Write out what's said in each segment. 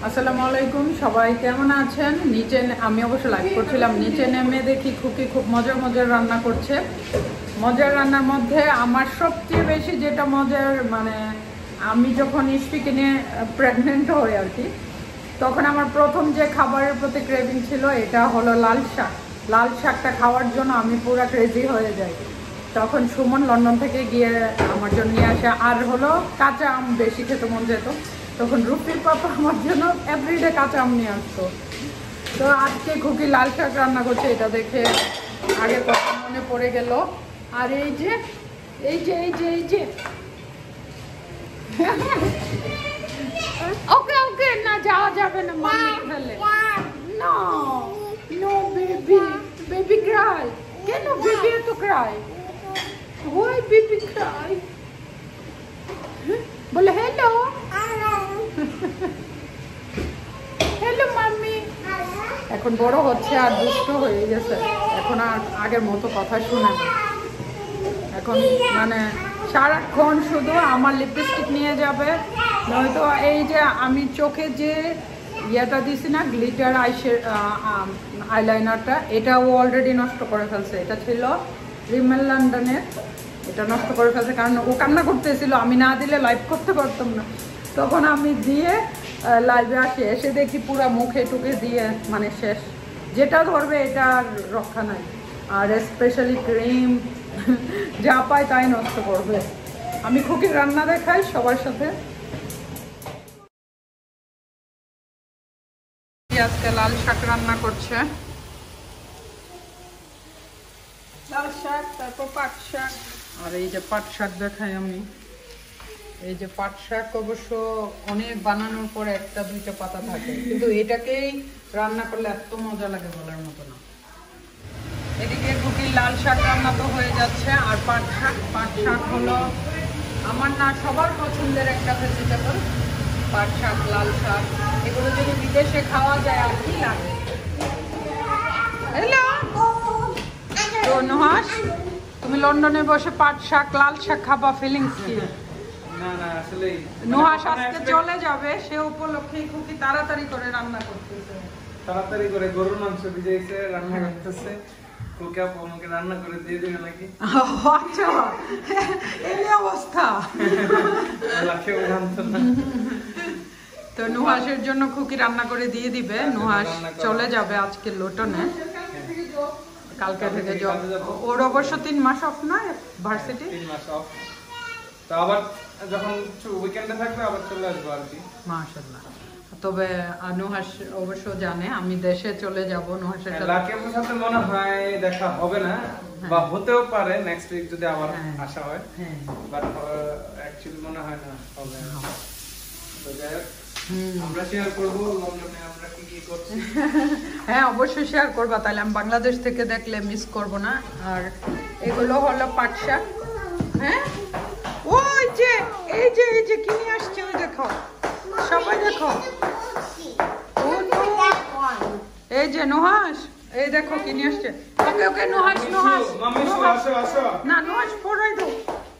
আসসালামু আলাইকুম, সবাই কেমন আছেন? নিচে আমি অবশ্য লাইভ করছিলাম, নিচে নেমে দেখি খুকি খুব মজার মজার রান্না করছে। মজার রান্নার মধ্যে আমার সবচেয়ে বেশি যেটা মজার, মানে আমি যখন ইস্পিকে নিয়ে প্রেগনেন্ট হই আর কি, তখন আমার প্রথম যে খাবারের প্রতি ক্রেভিং ছিল এটা হলো লাল শাক। লাল শাকটা খাওয়ার জন্য আমি পুরো ক্রেজি হয়ে যাই। তখন সুমন লন্ডন থেকে গিয়ে আমার জন্য নিয়ে আসে, আর হলো কাঁচা আম বেশি খেতে মন যেত। তখন রুটির পাপা আমার জন্য এভরিডে কাঁচা আম নিয়ে আসতো। তো আজকে খুকি লাল শাক রান্না করছে, এটা দেখে আগে কথা মনে পড়ে গেল। আর এই যে এই যে এই যে এই যে ওকে ওকে, না যাওয়া যাবে না, মাম্মি ফেলে। No no baby, baby cry. কেন বেবি এত ক্রাই? Why baby cry? বলে হ্যালো হ্যালো মাম্মি। এখন বড় হচ্ছে আর দুষ্ট হয়ে গেছে, এখন আর আগের মতো কথা শুনে না। এখন মানে সারাক্ষণ শুধু আমার লিপস্টিক নিয়ে যাবে, নয়তো এই যে আমি চোখে যে ইয়েটা দিছি না, গ্লিটার আইলাইনারটা, এটা ও অলরেডি নষ্ট করে ফেলছে। এটা ছিল রিমেল লন্ডনের, এটা নষ্ট করে ফেলছে কারণ ও কান্না করতেছিল, আমি না দিলে লাইভ করতে পারতাম না। তখন আমি দিয়ে লাইভে আসি, এসে দেখি পুরো মুখে টুকে দিয়ে মানে শেষ। যেটা ধরবে এটা আর রক্ষা নাই। আর স্পেশালি ক্রিম যা পায় তাই নষ্ট করবে। আমি খুকির রান্না দেখাই সবার সাথে। আজকে লাল শাক রান্না করছে, লাল শাক, তারপর পাট শাক। আর এই যে পাট শাক দেখাই আমি, এই যে পাট শাক অবশ্য অনেক বানানোর পরে একটা দুইটা পাতা থাকে, কিন্তু এটাকেই রান্না করলে এত মজা লাগে বলার মতো না। এদিকে খুকির লাল শাক রান্না তো হয়ে যাচ্ছে। আর পাট শাক হলো আমার না সবার পছন্দের একটা ভেজিটেবল। পাট শাক, লাল শাক, এগুলো যদি বিদেশে খাওয়া যায় আর কি লাগে। হ্যালো তো নুহাস, তুমি লন্ডনে বসে পাট শাক, লাল শাক খাবা, ফিলিংস কি? না না, আসলে নুহাস আজকে চলে যাবে, সে উপলক্ষে খুকি তাড়াতাড়ি করে রান্না করতেছে। তাড়াতাড়ি করে গরুর মাংস ভিজাইছে, রান্না করতেছে। খুকি আপু আমাকে রান্না করে দিয়ে দিবে নাকি? আচ্ছা, এই অবস্থা। তো নুহাসের জন্য খুকি রান্না করে দিয়ে দিবে। নুহাস চলে যাবে আজকে লন্ডনে, কালকে থেকে জব। ওর অবশ্য 3 মাস অফ না ভার্সিটি, 3 মাস অফ। তো আবার যখন উইকেন্ডে থাকবে আবার চলে আসবো আর কি। মাশাআল্লাহ। তবে নুহাস অবশ্য জানে আমি দেশে চলে যাব। নুহাসের সাথে লাকিপুর সাথে মনে হয় দেখা হবে না, বা হতেও পারে নেক্সট উইক যদি আবার আসা হয়, বাট অ্যাকচুয়ালি মনে হয় না হবে। তো যাই হোক, আমরা শেয়ার করব লন্ডনে আমরা কি কি করছি। হ্যাঁ অবশ্যই শেয়ার করবা, তাহলে আমি বাংলাদেশ থেকে দেখলে মিস করব না। আর এগুলো হলো পাট শাক। হ্যাঁ ওই যে এই যে এই যে কি নিয়ে আসছে, ওই দেখো, সবাই দেখো। এই যে নুহাস, এই দেখো কি নিয়ে আসছে। ওকে ওকে নুহাস, নুহাস না, নুহাস পড়াই দাও,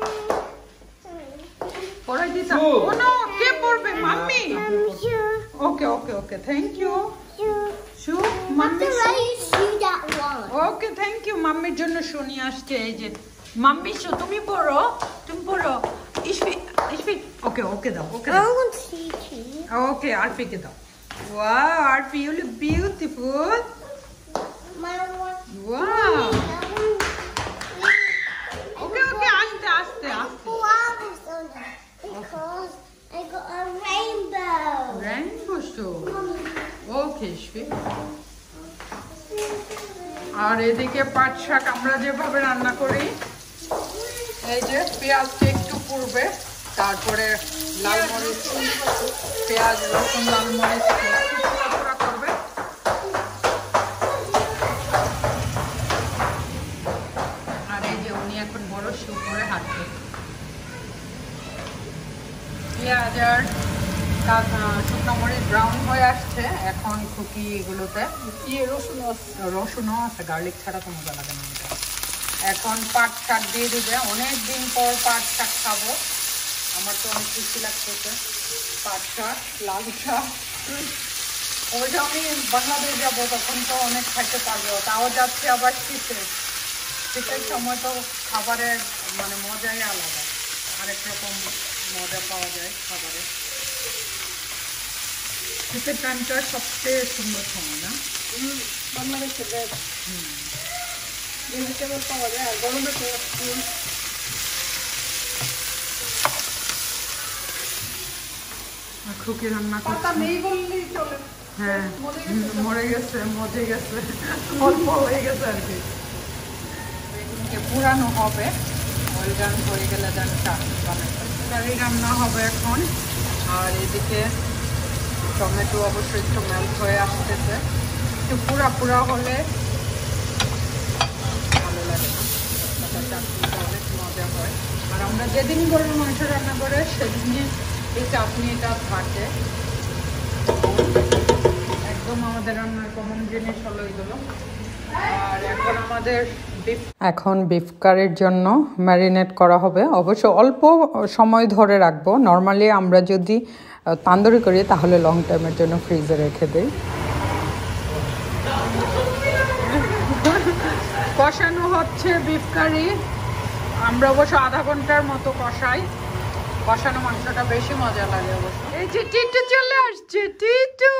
পড়াই দিতা। ও নো, কে পড়বে? Mummy. Okay okay okay, thank you. Shoe mummy, okay thank you. মাম্মির জন্য শু নিয়ে আসছে। এই যে মাম্মি শু, তুমি পড়ো, তুমি পড়ো। ইসফি ইসফি, ওকে ওকে দাও, ওকে দাও, ওকে আরপিকে দাও। Wow Arfi, you look beautiful. Wow, okay okay, আস্তে আস্তে আস্তে। Because I got a rainbow. Rainbow show. Okay, Isfi. আর এদিকে পাট শাক আমরা যেভাবে রান্না করি, এই যে পেঁয়াজটা একটু পুড়বে, তারপরে লাল মরিচ, পেঁয়াজ, রসুন, লাল মরিচ পুরা করবে। আর এই যে উনি এখন বড় শু করে হাঁটবে। পেঁয়াজ আর শুকনো মরিচ ব্রাউন হয়ে আসছে, এখন খুকি এগুলোতে রসুনও আছে, গার্লিক ছাড়া তো মজা লাগে না। এখন পাট শাক দিয়ে দিবে। অনেকদিন পর পাট শাক খাবো, আমার তো অনেক খুশি লাগতেছে। পাট শাক, লাল শাক ওই যে আমি বাংলাদেশ যাবো তখন তো অনেক খাইতে পারবো, তাও যাচ্ছে আবার শীতের সময় তো খাবারের মানে মজাই আলাদা, আরেক রকম মজা পাওয়া যায় খাবারে। শীতের টাইমটা সবচেয়ে সুন্দর সময় না বাংলাদেশে, ভেজিটেবল পাওয়া যায় আর গরমে তো খুকি রান্না করছে নেই বললেই চলে। হ্যাঁ মরে গেছে, মজে গেছে, অল্প হয়ে গেছে আর কি। বেগুনকে পুরানো হবে, অয়েল গান হয়ে গেলে দেন তরকারি রান্না হবে এখন। আর এদিকে টমেটো অবশ্যই একটু মেল্ট হয়ে আসতেছে, একটু পুরা পুরা হলে ভালো লাগে না, চাটনিটা অনেক মজা হয়। আর আমরা যেদিন গরুর মাংস রান্না করে সেদিনই এই চাটনিটা থাকে। একদম আমাদের রান্নার কমন জিনিস হলো এগুলো। আর এখন বিফ কারির জন্য ম্যারিনেট করা হবে, অবশ্য অল্প সময় ধরে রাখবো। নর্মালি আমরা যদি তান্দুরি করি তাহলে লং টাইমের জন্য ফ্রিজে রেখে দিই। কষানো হচ্ছে বিফ কারি, আমরা অবশ্য আধা ঘন্টার মতো কষাই। কষানো মাংসটা বেশি মজা লাগে অবশ্য। এই যে টিটু চলে আসছে, টিটু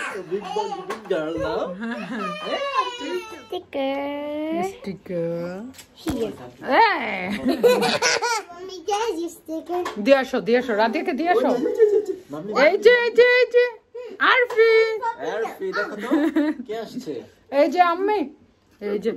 দিয়ে আসো, দিয়ে আসো, রাধিকে দিয়ে আসো। এই যে এই যে এই যে আরফি, এই যে আম্মি, এই যে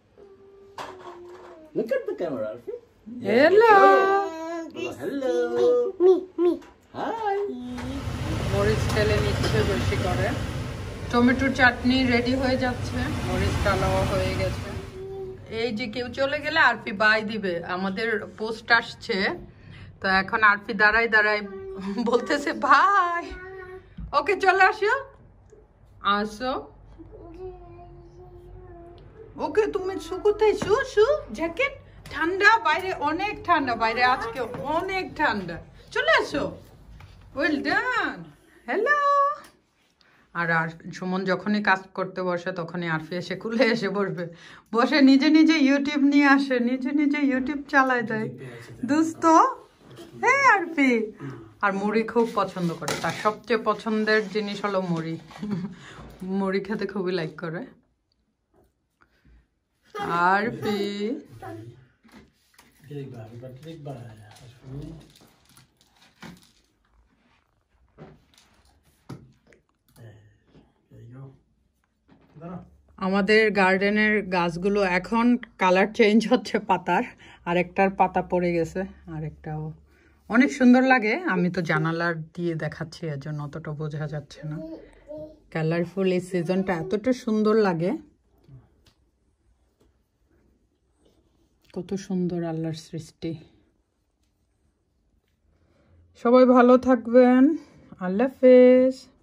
look at the camera, Arfi. Hello Hello. Me. Hi. মরিচ তেলে নিচ্ছে বেশি করে। টমেটোর চাটনি রেডি হয়ে যাচ্ছে, মরিচ টালাও হয়ে গেছে। এই যে কেউ চলে গেলে আরফি বাই দিবে, আমাদের পোস্ট আসছে তো এখন আরফি দাঁড়াই দাঁড়াই বলতেছে ভাই। ওকে চলে আসো, আসো। ওকে তুমি কোথায় শু জ্যাকেট, ঠান্ডা বাইরে, অনেক ঠান্ডা বাইরে, আজকে অনেক ঠান্ডা। চলে আসো, ওয়েল ডান, হ্যালো। আর সুমন যখনই কাজ করতে বসে তখনই আরফি এসে কুলে এসে বসবে, বসে নিজে নিজে ইউটিউব নিয়ে আসে, নিজে নিজে ইউটিউব চালায় দেয় দুস্থ। হ্যাঁ আরফি আর মুড়ি খুব পছন্দ করে, তার সবচেয়ে পছন্দের জিনিস হলো মুড়ি। মুড়ি খেতে খুবই লাইক করে আরফি। আমাদের গার্ডেনের গাছগুলো এখন কালার চেঞ্জ হচ্ছে পাতার, আরেকটার পাতা পড়ে গেছে, আরেকটাও অনেক সুন্দর লাগে। আমি তো জানালার দিয়ে দেখাচ্ছি এর জন্য অতটা বোঝা যাচ্ছে না। কালারফুল এই সিজনটা এতটা সুন্দর লাগে, কত সুন্দর আল্লাহর সৃষ্টি। সবাই ভালো থাকবেন, আল্লাহ হাফেজ।